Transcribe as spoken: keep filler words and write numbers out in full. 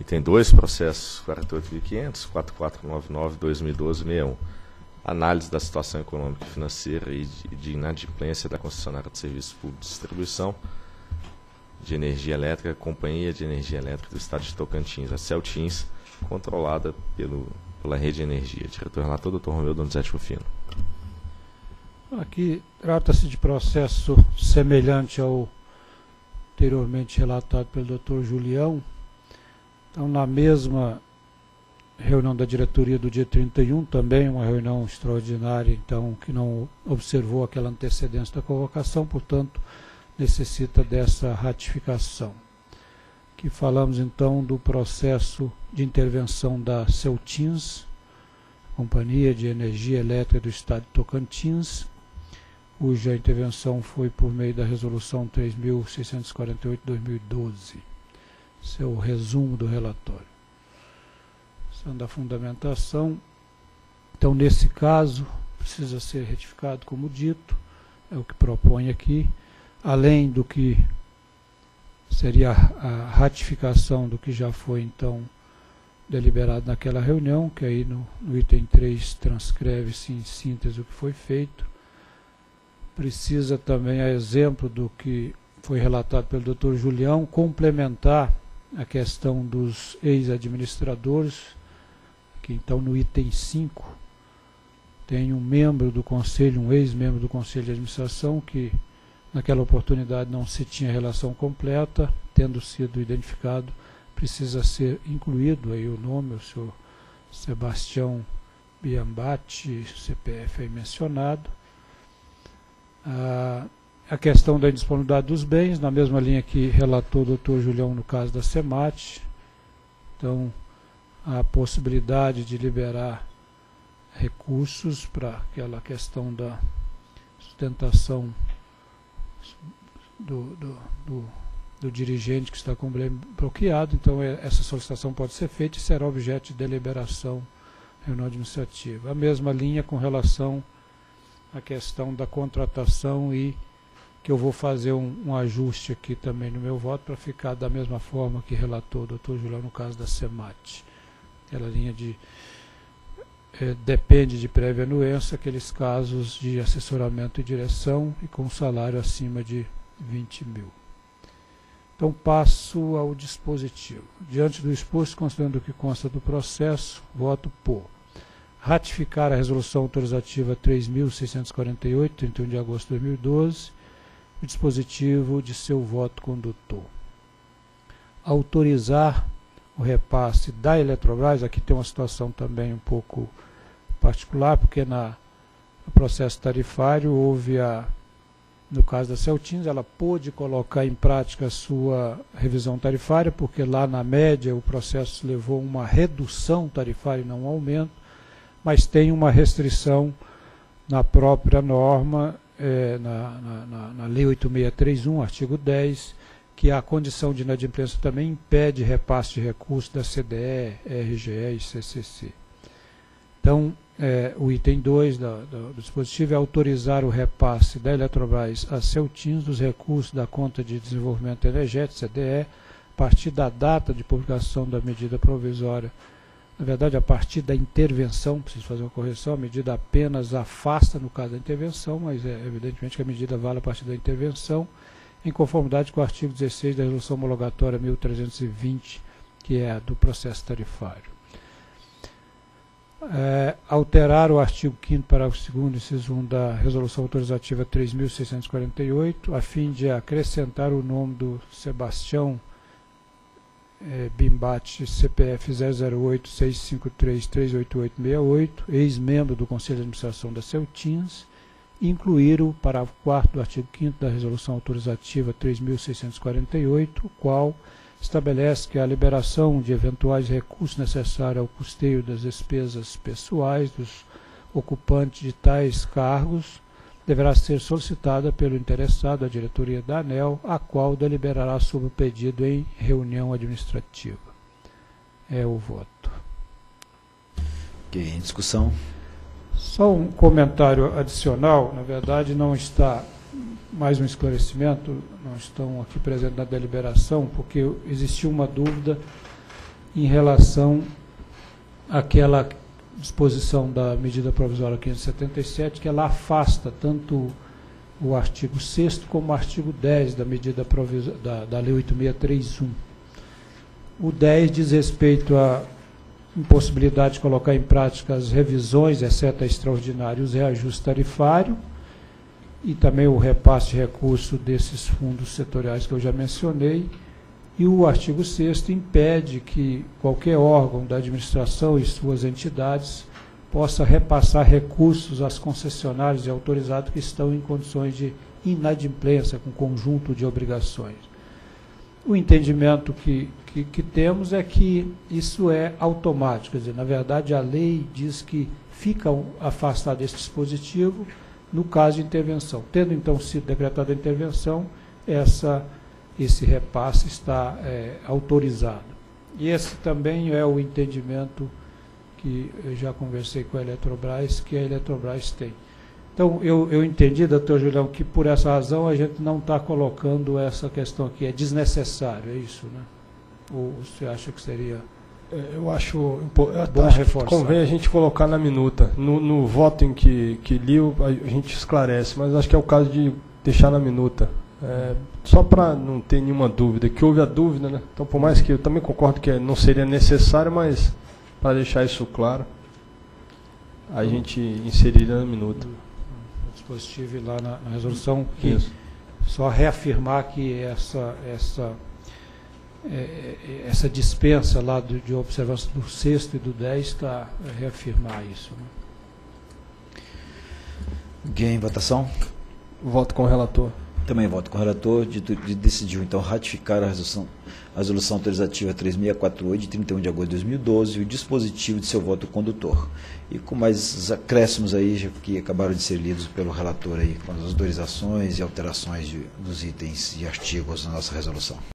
Item dois, processo quarenta e oito mil e quinhentos, quatro quatro nove nove, dois mil e doze, sessenta e um. Análise da situação econômica e financeira e de, de inadimplência da concessionária de serviços públicos de distribuição de energia elétrica, Companhia de Energia Elétrica do Estado de Tocantins, a Celtins, controlada pelo, pela Rede Energia. Diretor relator, doutor Romeu Donizete Rufino. Aqui trata-se de processo semelhante ao anteriormente relatado pelo doutor Julião. Então, na mesma reunião da diretoria do dia trinta e um, também uma reunião extraordinária, então, que não observou aquela antecedência da convocação, portanto, necessita dessa ratificação. Aqui falamos, então, do processo de intervenção da Celtins, Companhia de Energia Elétrica do Estado de Tocantins, cuja intervenção foi por meio da Resolução três mil seiscentos e quarenta e oito de dois mil e doze. Esse é o resumo do relatório. Da fundamentação. Então, nesse caso, precisa ser retificado, como dito, é o que propõe aqui, além do que seria a ratificação do que já foi, então, deliberado naquela reunião, que aí no, no item três transcreve-se em síntese o que foi feito. Precisa também, a exemplo do que foi relatado pelo doutor Julião, complementar a questão dos ex-administradores, que então no item cinco tem um membro do conselho, um ex-membro do conselho de administração, que naquela oportunidade não se tinha relação completa, tendo sido identificado, precisa ser incluído aí o nome, o senhor Sebastião Biambati, C P F aí mencionado. Ah, a questão da indisponibilidade dos bens, na mesma linha que relatou o doutor Julião no caso da SEMAT. Então, a possibilidade de liberar recursos para aquela questão da sustentação do, do, do, do dirigente que está com o bleme bloqueado. Então, é, essa solicitação pode ser feita e será objeto de deliberação reunião administrativa. A mesma linha com relação à questão da contratação, e que eu vou fazer um, um ajuste aqui também no meu voto para ficar da mesma forma que relatou o doutor Julião no caso da SEMAT. Aquela linha de eh, depende de prévia anuência, aqueles casos de assessoramento e direção e com salário acima de vinte mil. Então, passo ao dispositivo. Diante do exposto, considerando o que consta do processo, voto por ratificar a resolução autorizativa três mil seiscentos e quarenta e oito, trinta e um de agosto de dois mil e doze, o dispositivo de seu voto condutor. Autorizar o repasse da Eletrobras. Aqui tem uma situação também um pouco particular, porque na, no processo tarifário houve a, no caso da Celtins, ela pôde colocar em prática a sua revisão tarifária, porque lá na média o processo levou uma redução tarifária e não um aumento, mas tem uma restrição na própria norma, é, na, na, na, na Lei oito mil seiscentos e trinta e um, artigo dez, que a condição de inadimplência também impede repasse de recursos da C D E, R G E e C C C. Então, é, o item dois da, da, do dispositivo é autorizar o repasse da Eletrobras a Celtins dos recursos da conta de desenvolvimento energético, C D E, a partir da data de publicação da medida provisória. Na verdade, a partir da intervenção, preciso fazer uma correção, a medida apenas afasta no caso da intervenção, mas é evidentemente que a medida vale a partir da intervenção, em conformidade com o artigo dezesseis da Resolução Homologatória mil trezentos e vinte, que é a do processo tarifário. É, alterar o artigo quinto, parágrafo segundo, inciso um da Resolução Autorizativa três mil seiscentos e quarenta e oito, a fim de acrescentar o nome do Sebastião é, Bimbate, C P F zero zero oito, seis cinco três, três oito oito seis oito, ex-membro do Conselho de Administração da Celtins, incluir o parágrafo quarto do artigo quinto da Resolução Autorizativa três mil seiscentos e quarenta e oito, o qual estabelece que a liberação de eventuais recursos necessários ao custeio das despesas pessoais dos ocupantes de tais cargos deverá ser solicitada pelo interessado à diretoria da ANEEL, a qual deliberará sobre o pedido em reunião administrativa. É o voto. Ok, em discussão. Só um comentário adicional, na verdade não está, mais um esclarecimento, não estão aqui presentes na deliberação, porque existiu uma dúvida em relação àquela disposição da medida provisória quinhentos e setenta e sete, que ela afasta tanto o artigo sexto como o artigo dez da medida provisória da, da Lei oito mil seiscentos e trinta e um. O dez diz respeito à impossibilidade de colocar em prática as revisões, exceto a extraordinários, reajuste tarifário, e também o repasse de recurso desses fundos setoriais que eu já mencionei. E o artigo sexto impede que qualquer órgão da administração e suas entidades possa repassar recursos às concessionárias e autorizados que estão em condições de inadimplência, com conjunto de obrigações. O entendimento que, que, que temos é que isso é automático, quer dizer, na verdade a lei diz que fica afastado esse dispositivo no caso de intervenção. Tendo então sido decretada a intervenção, essa, esse repasse está é, autorizado. E esse também é o entendimento que eu já conversei com a Eletrobras, que a Eletrobras tem. Então, eu, eu entendi, doutor Julião, que por essa razão a gente não está colocando essa questão aqui, é desnecessário, é isso, né? Ou você acha que seria... Eu acho, eu bom acho reforçar. que convém a gente colocar na minuta. No, no voto em que, que li, a gente esclarece, mas acho que é o caso de deixar na minuta. É, só para não ter nenhuma dúvida, que houve a dúvida, né? Então, por mais que eu também concordo que não seria necessário, mas para deixar isso claro, a gente inseriria na minuta. O dispositivo lá na, na resolução, que Isso. só reafirmar que essa, essa, é, essa dispensa lá do, de observância do sexto e do dez está a reafirmar isso. Né? Alguém em votação? Voto com o relator. Também voto com o relator. De, de, decidiu, então, ratificar a resolução, a resolução autorizativa três mil seiscentos e quarenta e oito, de trinta e um de agosto de dois mil e doze, e o dispositivo de seu voto condutor. E com mais acréscimos aí, já que acabaram de ser lidos pelo relator aí, com as autorizações e alterações de, dos itens e artigos da nossa resolução.